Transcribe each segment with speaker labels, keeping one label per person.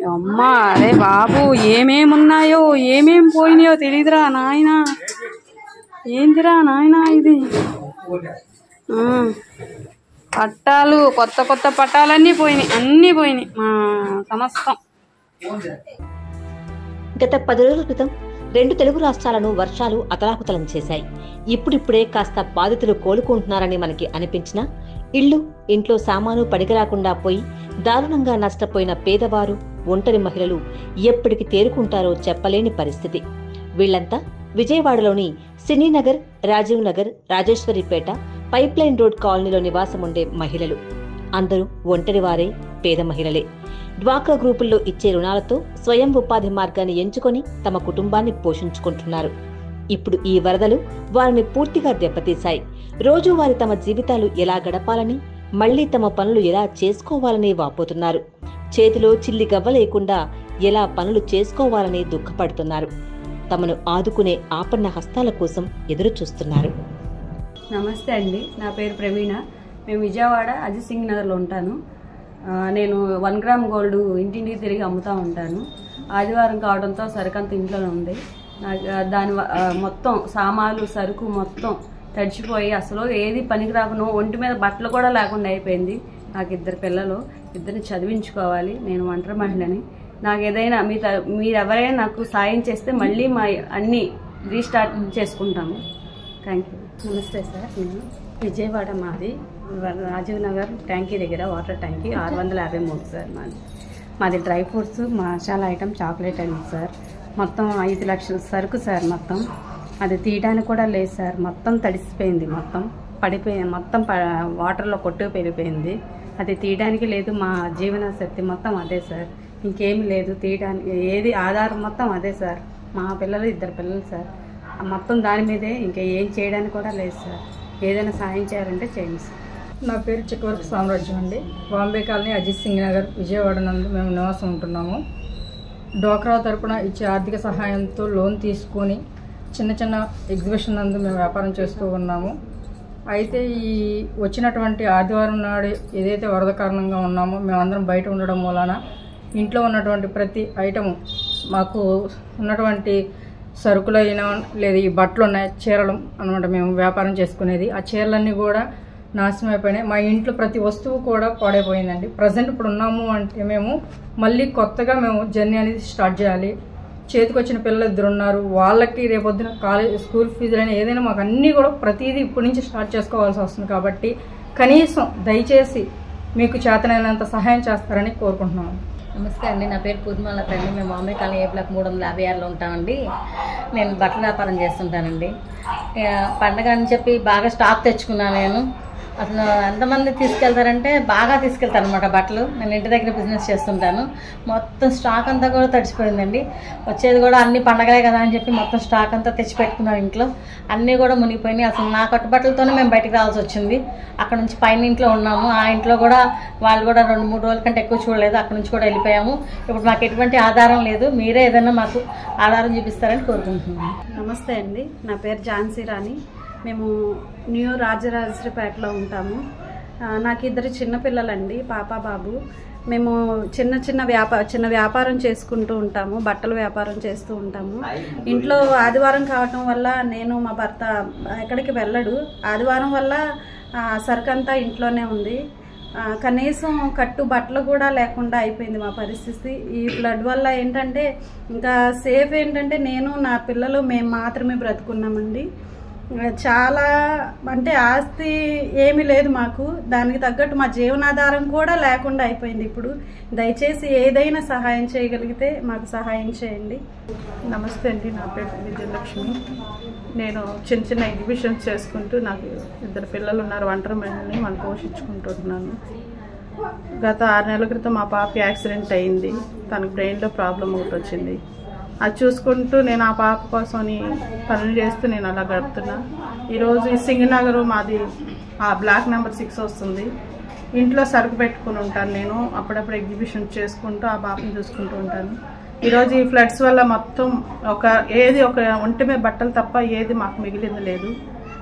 Speaker 1: అమ్మా అరే బాబు ఏమేమి ఉన్నాయో ఏమేమి పోయినాయో తెలీదురా నాయన. ఏందిరా నాయన ఇది? పట్టాలు, కొత్త కొత్త పట్టాలన్నీ పోయినాయి, అన్నీ పోయినాయి మా సమస్తం.
Speaker 2: గత 10 రోజుల క్రితం 2 తెలుగు రాష్ట్రాలను వర్షాలు అతలాకుతలం చేశాయి. ఇప్పుడిప్పుడే కాస్త బాధితులు కోలుకుంటున్నారని మనకి అనిపించినా ఇళ్లు, ఇంట్లో సామాను పడికిరాకుండా పోయి దారుణంగా నష్టపోయిన పేదవారు, ఒంటరి మహిళలు ఎప్పటికి తేరుకుంటారో చెప్పలేని పరిస్థితి. వీళ్లంతా విజయవాడలోని సినీనగర్, రాజీవ్ నగర్, రాజేశ్వరిపేట, పైప్లైన్ రోడ్ కాలనీలో నివాసం ఉండే మహిళలు. అందరూ ఒంటరివారే, పేద మహిళలే. డ్వాక్రా గ్రూపుల్లో ఇచ్చే రుణాలతో స్వయం ఉపాధి మార్గాన్ని ఎంచుకొని తమ కుటుంబాన్ని పోషించుకుంటున్నారు. ఇప్పుడు ఈ వరదలు వారిని పూర్తిగా దెబ్బతీశాయి. రోజు వారి తమ జీవితాలు ఎలా గడపాలని, మళ్లీ తమ పనులు ఎలా చేసుకోవాలని వాపోతున్నారు. చేతిలో చిల్లి గవ్వ లేకుండా ఎలా పనులు చేసుకోవాలని దుఃఖపడుతున్నారు. తమను ఆదుకునే ఆపన్న హస్తాల కోసం ఎదురు చూస్తున్నారు.
Speaker 1: నమస్తే అండి, నా పేరు ప్రవీణ. మేము విజయవాడ అజిత్ సింగ్ నగర్లో ఉంటాను. నేను 1 గ్రామ్ గోల్డ్ ఇంటింటికి తిరిగి అమ్ముతూ ఉంటాను. ఆదివారం కావడంతో సరుకంతా ఇంట్లోనే ఉంది. దాని మొత్తం సామాన్లు, సరుకు మొత్తం తడిచిపోయి అసలు ఏది పనికి రాకుండా, ఒంటి మీద బట్టలు కూడా లేకుండా అయిపోయింది. నాకు 2 పిల్లలు, 2ని చదివించుకోవాలి. నేను ఒంటరి మహిళని. నాకు ఏదైనా మీరు ఎవరైనా నాకు సాయం చేస్తే మళ్ళీ మా అన్నీ రీస్టార్ట్ చేసుకుంటాము. Thank you. నమస్తే సార్, నేను విజయవాడ, మాది రాజీవ్ నగర్ ట్యాంకీ దగ్గర వాటర్ ట్యాంకీ 653 సార్. మాది dry fruits, masala item, chocolate అండి సార్. మొత్తం 5 లక్షల సరుకు సార్. మొత్తం అది తీయడానికి కూడా లేదు సార్. మొత్తం తడిసిపోయింది, మొత్తం పడిపోయింది, మొత్తం వాటర్లో కొట్టుకు పెరిగిపోయింది. అది తీయడానికి లేదు. మా జీవన శక్తి మొత్తం అదే సార్. ఇంకేమి లేదు తీయడానికి. ఏది ఆధారం మొత్తం అదే సార్. మా పిల్లలు 2 పిల్లలు సార్. మొత్తం దాని మీదే, ఇంకా ఏం చేయడానికి కూడా లేదు సార్. ఏదైనా సాయం చేయాలంటే చేయండి సార్.
Speaker 3: నా పేరు చిక్కవరపు సామ్రాజ్యం అండి. బాంబే కాలనీ, అజిత్ సింగ్ నగర్, విజయవాడ నందు మేము నివాసం ఉంటున్నాము. డ్వాక్రా తరపున ఇచ్చే ఆర్థిక సహాయంతో లోన్ తీసుకొని చిన్న చిన్న ఎగ్జిబిషన్ నందు మేము వ్యాపారం చేస్తూ ఉన్నాము. అయితే ఈ వచ్చినటువంటి ఆదివారం నాడు ఏదైతే వరద కారణంగా ఉన్నామో మేమందరం బయట ఉండడం మూలాన ఇంట్లో ఉన్నటువంటి ప్రతి ఐటము, మాకు ఉన్నటువంటి సరుకులు అయినా లేదు, ఈ బట్టలు ఉన్నాయి, చీరలు అనమాట మేము వ్యాపారం చేసుకునేది. ఆ చీరలన్నీ కూడా నాశనం అయిపోయినాయి. మా ఇంట్లో ప్రతి వస్తువు కూడా పాడైపోయిందండి. ప్రజెంట్ ఇప్పుడు ఉన్నాము అంటే మేము మళ్ళీ కొత్తగా మేము జర్నీ అనేది స్టార్ట్ చేయాలి. చేతికి వచ్చిన పిల్లలు 2 ఉన్నారు. వాళ్ళకి రేపొద్దున కాలేజ్, స్కూల్ ఫీజులైనా ఏదైనా మాకు అన్నీ కూడా ప్రతిదీ ఇప్పటి నుంచి స్టార్ట్ చేసుకోవాల్సి వస్తుంది. కాబట్టి కనీసం దయచేసి మీకు చేతనైనంత సహాయం చేస్తారని కోరుకుంటున్నాము.
Speaker 4: నమస్తే అండి, నా పేరు పూర్ణమాలత అండి. మేము బాంబే కాలనీ ఏ బ్లాక్ 356లో ఉంటామండి. నేను బట్టల వ్యాపారం చేస్తుంటానండి. పండగ అని చెప్పి బాగా స్టాక్ తెచ్చుకున్నాను నేను. అసలు ఎంతమంది తీసుకెళ్తారంటే బాగా తీసుకెళ్తాను అనమాట బట్టలు. నేను ఇంటి దగ్గర బిజినెస్ చేస్తుంటాను. మొత్తం స్టాక్ అంతా కూడా తడిచిపోయిందండి. వచ్చేది కూడా అన్ని పండగలే కదా అని చెప్పి మొత్తం స్టాక్ అంతా తెచ్చిపెట్టుకున్నాను ఇంట్లో. అన్నీ కూడా మునిగిపోయినాయి. అసలు నా కట్టుబట్టలతోనే మేము బయటకు రావాల్సి వచ్చింది. అక్కడ నుంచి పైన ఇంట్లో ఉన్నాము. ఆ ఇంట్లో కూడా వాళ్ళు కూడా 2-3 రోజుల కంటే ఎక్కువ చూడలేదు. అక్కడ నుంచి కూడా వెళ్ళిపోయాము. ఇప్పుడు మాకు ఎటువంటి ఆధారం లేదు. మీరే ఏదైనా మాకు ఆధారం చూపిస్తారని కోరుకుంటున్నాను.
Speaker 1: నమస్తే అండి, నా పేరు ఝాన్సీ రాణి. మేము న్యూ రాజరాజేశ్వరిపేటలో ఉంటాము. నాకు 2 చిన్నపిల్లలండి, పాప బాబు. మేము చిన్న వ్యాపారం చేసుకుంటూ ఉంటాము. బట్టల వ్యాపారం చేస్తూ ఉంటాము. ఇంట్లో ఆదివారం కావటం వల్ల నేను, మా భర్త ఎక్కడికి వెళ్ళడు. ఆదివారం వల్ల సరుకంతా ఇంట్లోనే ఉంది. కనీసం కట్టు బట్టలు కూడా లేకుండా అయిపోయింది మా పరిస్థితి. ఈ ఫ్లడ్ వల్ల ఏంటంటే ఇంకా సేఫ్ ఏంటంటే నేను, నా పిల్లలు, మేము మాత్రమే బ్రతుకున్నామండి. చాలా అంటే ఆస్తి ఏమీ లేదు మాకు. దానికి తగ్గట్టు మా జీవనాధారం కూడా లేకుండా అయిపోయింది. ఇప్పుడు దయచేసి ఏదైనా సహాయం చేయగలిగితే మాకు సహాయం చేయండి.
Speaker 5: నమస్తే అండి, నా పేరు విజయలక్ష్మి. నేను చిన్న ఎగ్జిబిషన్స్ చేసుకుంటూ, నాకు 2 పిల్లలు ఉన్నారు. ఒంటరి మహిళని వాళ్ళు పోషించుకుంటున్నాను. గత 6 నెలల క్రితం మా పాప యాక్సిడెంట్ అయింది. తనకు బ్రెయిన్లో ప్రాబ్లం ఒకటి వచ్చింది. అది చూసుకుంటూ నేను ఆ పాప కోసం పనులు చేస్తూ నేను అలా గడుపుతున్నా. ఈరోజు ఈ సింగనగర్ మాది బ్లాక్ నెంబర్ 6 వస్తుంది. ఇంట్లో సరుకు పెట్టుకుని ఉంటాను నేను. అప్పుడప్పుడు ఎగ్జిబిషన్ చేసుకుంటూ ఆ పాపను చూసుకుంటూ ఉంటాను. ఈరోజు ఈ ఫ్లడ్స్ వల్ల మొత్తం ఒక ఒంటి మీద బట్టలు తప్ప ఏది మాకు మిగిలింది లేదు.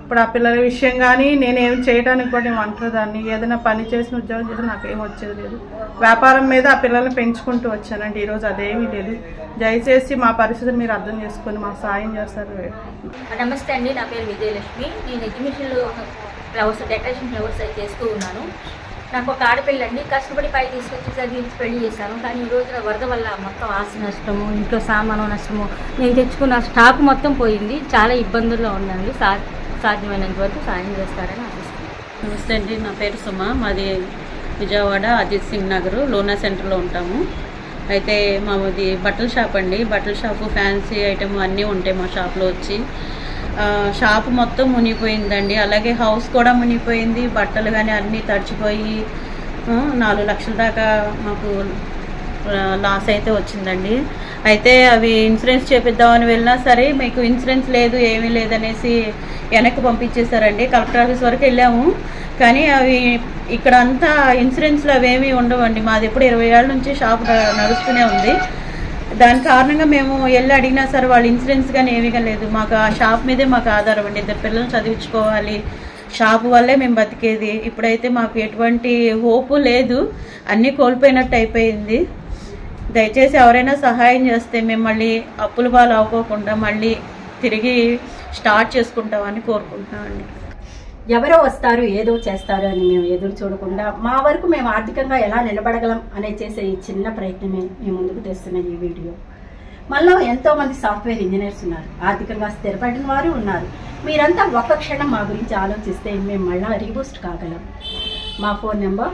Speaker 5: ఇప్పుడు ఆ పిల్లల విషయం కానీ నేనేం చేయడానికి కూడా నేను ఒంటరిదాన్ని. ఏదైనా పని చేసిన ఉద్యోగం చేసి నాకేం వచ్చేది లేదు. వ్యాపారం మీద ఆ పిల్లల్ని పెంచుకుంటూ వచ్చానండి. ఈరోజు అదేమీ లేదు. దయచేసి మా పరిస్థితిని మీరు అర్థం చేసుకొని మాకు సాయం చేస్తారు.
Speaker 6: నమస్తే అండి, నా పేరు విజయలక్ష్మి. నేను ఎగ్జిబిషన్లో ఫ్లవర్స్, డెకరేషన్ ఫ్లవర్స్ అయితే చేస్తూ ఉన్నాను. నాకు ఒక ఆడపిల్లండి, కష్టపడి పై తీసుకొచ్చి చదివించి పెళ్లి చేశాను. కానీ ఈ రోజున వరద వల్ల మొత్తం ఆస్తి నష్టము, ఇంట్లో సామాను నష్టము, నేను తెచ్చుకున్న స్టాక్ మొత్తం పోయింది. చాలా ఇబ్బందుల్లో ఉందండి. సాధ్యమైనంత వరకు సాయం చేస్తారని ఆశిస్తున్నాను.
Speaker 1: నమస్తే అండి, నా పేరు సుమ. మాది విజయవాడ అజిత్ సింగ్ నగర్ లోనా సెంటర్లో ఉంటాము. అయితే మాది బట్టల షాప్ అండి. బట్టల షాపు, ఫ్యాన్సీ ఐటమ్ అన్నీ ఉంటాయి మా షాప్లో వచ్చి. షాప్ మొత్తం మునిగిపోయిందండి. అలాగే హౌస్ కూడా మునిగిపోయింది. బట్టలు కానీ అన్నీ తడిచిపోయి 4 లక్షల దాకా మాకు లాస్ అయితే వచ్చిందండి. అయితే అవి ఇన్సూరెన్స్ చేపిద్దామని వెళ్ళినా సరే మీకు ఇన్సూరెన్స్ లేదు, ఏమీ లేదనేసి వెనక్కి పంపించేశారండి. కలెక్టర్ ఆఫీస్ వరకు వెళ్ళాము, కానీ అవి ఇక్కడ అంతా ఇన్సూరెన్స్లు అవేమీ ఉండవండి. మాది ఎప్పుడు 20 ఏళ్ళ నుంచి షాప్ నడుస్తూనే ఉంది. దాని కారణంగా మేము వెళ్ళి అడిగినా సరే వాళ్ళు ఇన్సూరెన్స్ కానీ ఏమీ లేదు. మాకు ఆ షాప్ మీదే మాకు ఆధారం అండి. 2 పిల్లల్ని చదివించుకోవాలి, షాపు వల్లే మేము బతికేది. ఇప్పుడైతే మాకు ఎటువంటి హోపు లేదు, అన్నీ కోల్పోయినట్టు అయిపోయింది. దయచేసి ఎవరైనా సహాయం చేస్తే మేము మళ్ళీ అప్పుల పాలు అవ్వకుండా మళ్ళీ తిరిగి స్టార్ట్ చేసుకుంటామని కోరుకుంటున్నామండి.
Speaker 7: ఎవరో వస్తారు, ఏదో చేస్తారు అని మేము ఎదురు చూడకుండా మా వరకు మేము ఆర్థికంగా ఎలా నిలబడగలం అనే చేసే ఈ చిన్న ప్రయత్నమే మేము ముందుకు తెస్తున్న ఈ వీడియో. మనలో ఎంతోమంది సాఫ్ట్వేర్ ఇంజనీర్స్ ఉన్నారు, ఆర్థికంగా స్థిరపడిన వారు ఉన్నారు. మీరంతా ఒక్క క్షణం మా గురించి ఆలోచిస్తే మేము మళ్ళీ రీబూస్ట్ కాగలం. మా ఫోన్ నెంబర్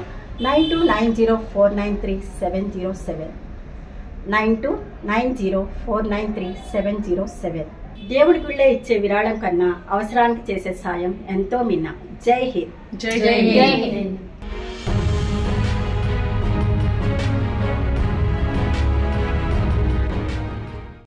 Speaker 7: 9290493707, 9290493707. దేవుడి గుళ్ళే ఇచ్చే విరాళం కన్నా అవసరానికి చేసే సాయం ఎంతో మిన్న. జై హింద్.
Speaker 5: జై
Speaker 6: జై హింద్.